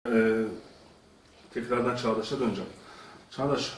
Tekrardan Çağdaş'a döneceğim. Çağdaş,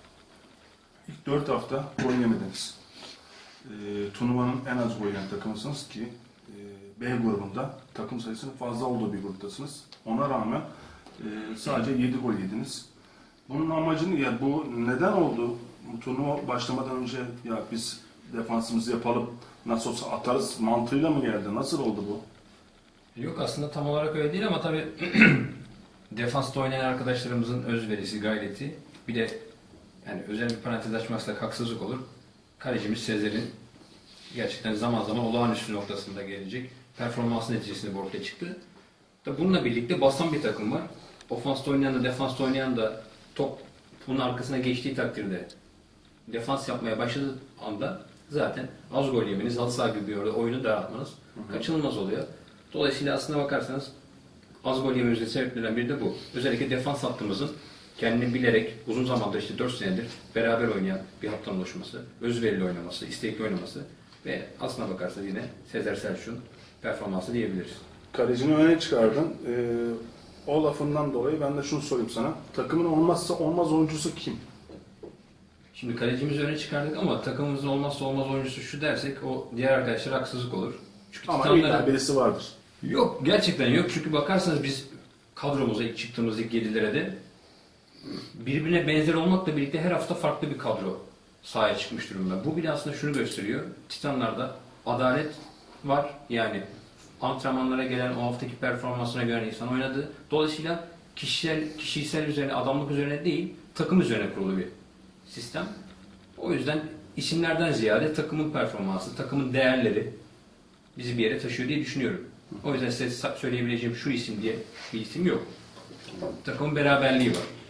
ilk 4 hafta gol yemediniz. Turnuvanın en az gol yiyen takımısınız ki B grubunda takım sayısının fazla olduğu bir gruptasınız. Ona rağmen sadece 7 gol yediniz. Bunun amacını, ya bu neden oldu? Bu turnuva başlamadan önce ya biz defansımızı yapalım, nasıl olsa atarız mantığıyla mı geldi? Nasıl oldu bu? Yok, aslında tam olarak öyle değil ama tabii defansta oynayan arkadaşlarımızın özverisi, gayreti, bir de yani özel bir parantez açmazsak haksızlık olur. Kalecimiz Sezer'in gerçekten zaman zaman olağanüstü noktasında gelecek performansı neticesinde bu ortaya çıktı. Tabii bununla birlikte basan bir takım var. Ofansta oynayan da defansta oynayan da topun arkasına geçtiği takdirde defans yapmaya başladığı anda zaten az gol yemeniz, halı saha gibi bir oyunu dağıtmanız kaçınılmaz oluyor. Dolayısıyla aslına bakarsanız az gol yememizin sebeplerinden biri de bu. Özellikle defans hattımızın kendini bilerek uzun zamandır, işte 4 senedir beraber oynayan bir hattan oluşması, özverili oynaması, istekli oynaması ve aslına bakarsanız yine Sezer Selçuk'un performansı diyebiliriz. Kalecini öne çıkardın. O lafından dolayı ben de şunu sorayım sana. Takımın olmazsa olmaz oyuncusu kim? Şimdi kalecimizi öne çıkardık ama takımımızın olmazsa olmaz oyuncusu şu dersek o diğer arkadaşlara haksızlık olur. Çünkü ama illa birisi vardır. Yok, gerçekten yok. Çünkü bakarsanız biz kadromuza ilk çıktığımız ilk 7'lere de birbirine benzer olmakla birlikte her hafta farklı bir kadro sahaya çıkmış durumda. Bu bile aslında şunu gösteriyor. Titanlarda adalet var. Yani antrenmanlara gelen o haftaki performansına göre insan oynadı. Dolayısıyla kişisel üzerine, adamlık üzerine değil, takım üzerine kurulu bir sistem. O yüzden isimlerden ziyade takımın performansı, takımın değerleri bizi bir yere taşıyor diye düşünüyorum. O yüzden size söyleyebileceğim şu isim diye bir isim yok. Takımın beraberliği var.